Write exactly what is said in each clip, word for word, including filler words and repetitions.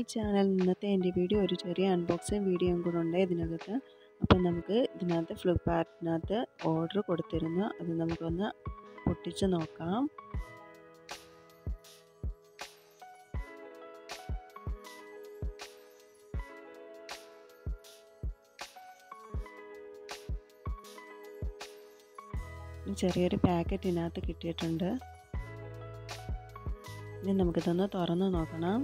Channel. ഇന്നത്തെ എൻ്റെ video ഒരു ചെറിയ അൺബോക്സിങ് വീഡിയോയും കൂടെ ഉണ്ട് ഇതിനകത്ത്. അപ്പം നമുക്ക് ഇതിനകത്ത് ഫ്ലിപ്കാർട്ടിനകത്ത് ഓർഡർ കൊടുത്തിരുന്നു, അത് നമുക്കൊന്ന് പൊട്ടിച്ച് നോക്കാം. ചെറിയൊരു പാക്കറ്റ് ഇതിനകത്ത് കിട്ടിയിട്ടുണ്ട്. ഇനി നമുക്കിതൊന്ന് തുറന്ന് നോക്കണം.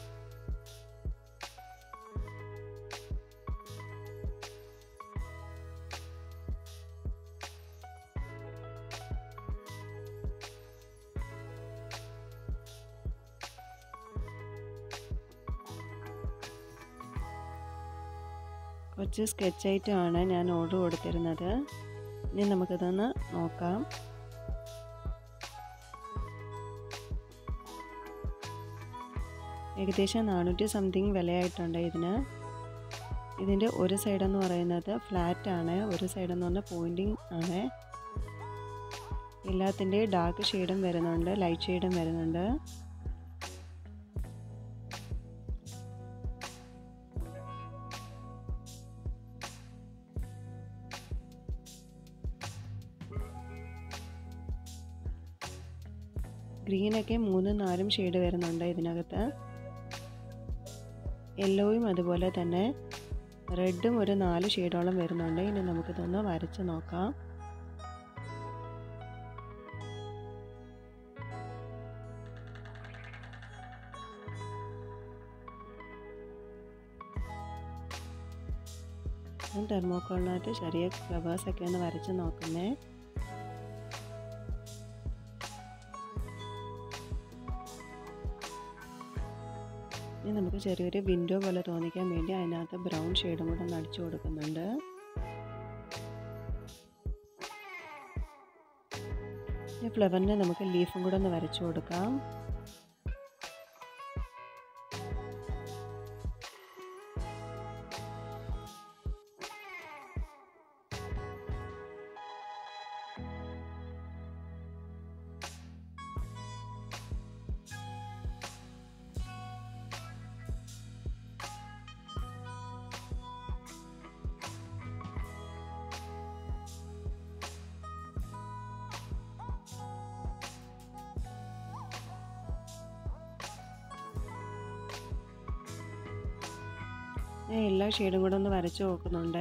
കുറച്ച് സ്കെച്ച് ഐറ്റമാണ് ഞാൻ ഓർഡർ കൊടുത്തിരുന്നത്. ഇനി നമുക്കിതൊന്ന് നോക്കാം. ഏകദേശം നാനൂറ്റി സംതിങ് വിലയായിട്ടുണ്ട് ഇതിന്. ഇതിൻ്റെ ഒരു സൈഡെന്ന് പറയുന്നത് ഫ്ലാറ്റ് ആണ്, ഒരു സൈഡെന്ന് പറഞ്ഞാൽ പോയിൻറ്റിങ് ആണ്. എല്ലാത്തിൻ്റെ ഡാർക്ക് ഷെയ്ഡും വരുന്നുണ്ട്, ലൈറ്റ് ഷെയ്ഡും വരുന്നുണ്ട്. ഗ്രീനൊക്കെ മൂന്നും നാലും ഷെയ്ഡ് വരുന്നുണ്ട് ഇതിനകത്ത്. യെല്ലോയും അതുപോലെ തന്നെ റെഡും ഒരു നാല് ഷെയ്ഡോളം വരുന്നുണ്ട്. ഇനി നമുക്കിതൊന്ന് വരച്ച് നോക്കാം. ഞാൻ തെർമോക്കോളിനകത്ത് ചെറിയ ഫ്ലവേഴ്സൊക്കെ ഒന്ന് വരച്ച് നോക്കുന്നേ. ഇനി നമുക്ക് ചെറിയൊരു വിൻഡോ പോലെ തോന്നിക്കാൻ വേണ്ടി അതിനകത്ത് ബ്രൗൺ ഷെയ്ഡും കൂടെ ഒന്ന് അടിച്ചു കൊടുക്കുന്നുണ്ട്. ഈ ഫ്ലവറിന് നമുക്ക് ലീഫും കൂടെ ഒന്ന് വരച്ചു കൊടുക്കാം. ഞാൻ എല്ലാ ഷെയ്ഡും കൂടെ ഒന്ന് വരച്ച് നോക്കുന്നുണ്ട്.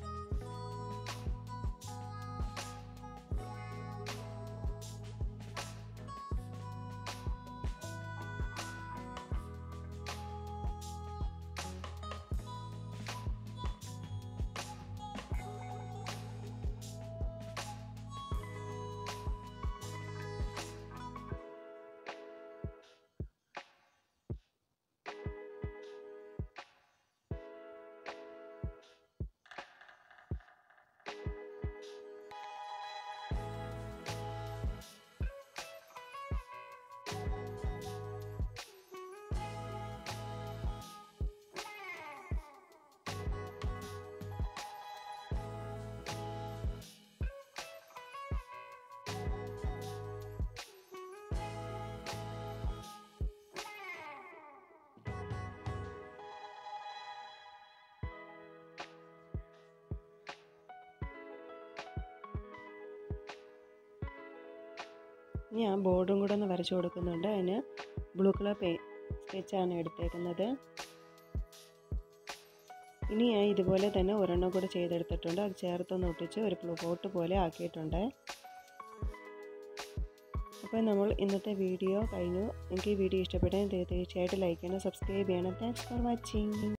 ഞാൻ ബോർഡും കൂടെ ഒന്ന് വരച്ചു കൊടുക്കുന്നുണ്ട്. അതിന് ബ്ലൂ കളർ പേ സ്കെച്ചാണ് എടുത്തേക്കുന്നത്. ഇനി ഞാൻ ഇതുപോലെ തന്നെ ഒരെണ്ണം കൂടെ ചെയ്തെടുത്തിട്ടുണ്ട്. അത് ചേർത്തൊന്ന് ഒട്ടിച്ച് ഒരു പോട്ട് പോലെ ആക്കിയിട്ടുണ്ട്. അപ്പോൾ നമ്മൾ ഇന്നത്തെ വീഡിയോ കഴിഞ്ഞു. നിങ്ങൾക്ക് ഈ വീഡിയോ ഇഷ്ടപ്പെട്ടാൽ തീർച്ചയായിട്ടും ലൈക്ക് ചെയ്യണം, സബ്സ്ക്രൈബ് ചെയ്യണം. Thanks for watching.